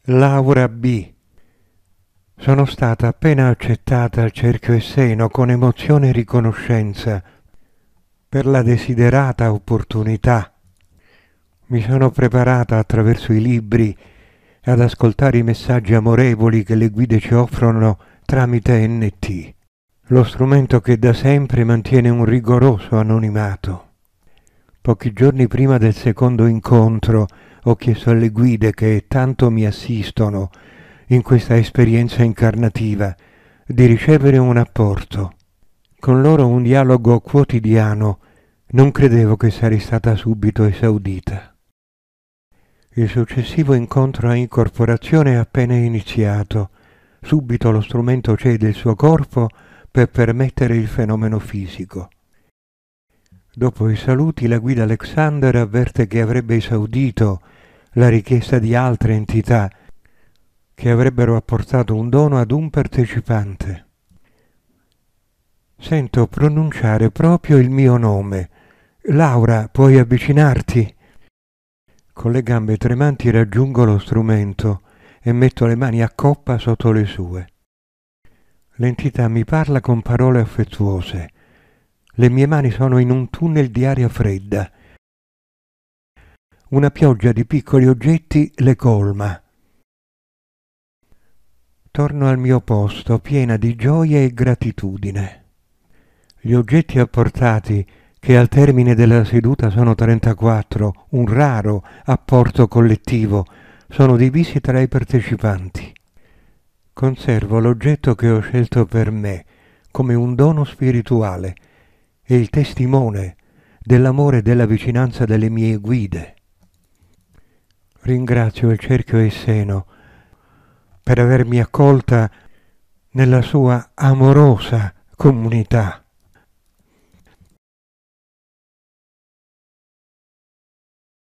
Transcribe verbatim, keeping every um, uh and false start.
Laura B. Sono stata appena accettata al Cerchio Esseno con emozione e riconoscenza per la desiderata opportunità. Mi sono preparata attraverso i libri ad ascoltare i messaggi amorevoli che le guide ci offrono tramite N T, lo strumento che da sempre mantiene un rigoroso anonimato. Pochi giorni prima del secondo incontro ho chiesto alle guide che tanto mi assistono in questa esperienza incarnativa di ricevere un apporto. Con loro un dialogo quotidiano. Non credevo che sarei stata subito esaudita. Il successivo incontro a incorporazione è appena iniziato. Subito lo strumento cede il suo corpo per permettere il fenomeno fisico. Dopo i saluti la guida Alexander avverte che avrebbe esaudito la richiesta di altre entità che avrebbero apportato un dono ad un partecipante. Sento pronunciare proprio il mio nome. Laura, puoi avvicinarti? Con le gambe tremanti raggiungo lo strumento e metto le mani a coppa sotto le sue. L'entità mi parla con parole affettuose. Le mie mani sono in un tunnel di aria fredda. Una pioggia di piccoli oggetti le colma. Torno al mio posto piena di gioia e gratitudine. Gli oggetti apportati, che al termine della seduta sono trentaquattro, un raro apporto collettivo, sono divisi tra i partecipanti. Conservo l'oggetto che ho scelto per me come un dono spirituale e il testimone dell'amore e della vicinanza delle mie guide. Ringrazio il Cerchio Esseno per avermi accolta nella sua amorosa comunità.